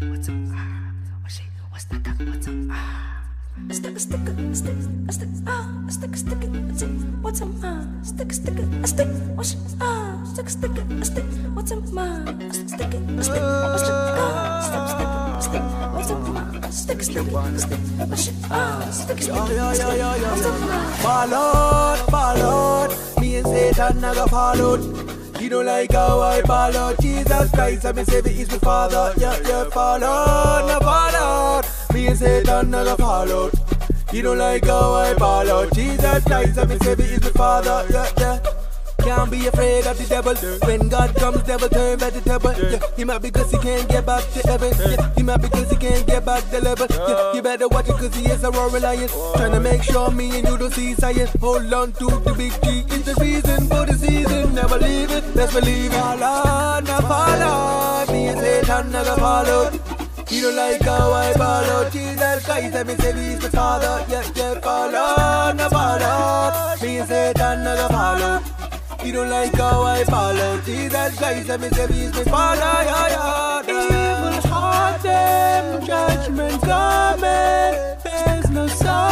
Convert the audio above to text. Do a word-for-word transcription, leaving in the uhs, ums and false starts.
What's up? Ah, what's it? What's that? What's up? Ah, stick, stick, stick, stick, ah, stick, stick, stick. What's up? Ah, stick, stick, stick. What's ah, stick, stick, stick. What's up? Ah, stick, stick, stick. What's ah, stick, stick, stick. What's up? Ah, stick, stick, stick. What's ah, stick, stick, stick. What's up? Fall out, fall out. Me and Satan never fall out. You don't like how I fall out. Jesus Christ, I'm a savior, is my father. Yeah, yeah, fall out, no fall out. Me and Satan never fall out. You don't like how I fall out. Jesus Christ, I'm a savior, is my father. Yeah, yeah. Can't be afraid of the devil. When God comes, devil turn vegetable. Yeah, he might because he can't get back to heaven. Yeah, he might because he can't get back the level. Yeah, you better watch it cause he is a roaring lion. Trying to make sure me and you don't see science. Hold on to the big key. It's the reason for the season. Never leave it, let's believe it. Fall on, now fall on. Me and Satan never fall out. You don't like how I fall out. Jesus Christ, let me say he's the father. Yeah, yeah, fall on, now fall out. Me and Satan never fall out. You don't like how I follow. Jesus Christ, let me say he's my father. Yeah, yeah. Evil heart, them judgment coming. There's no sorrow.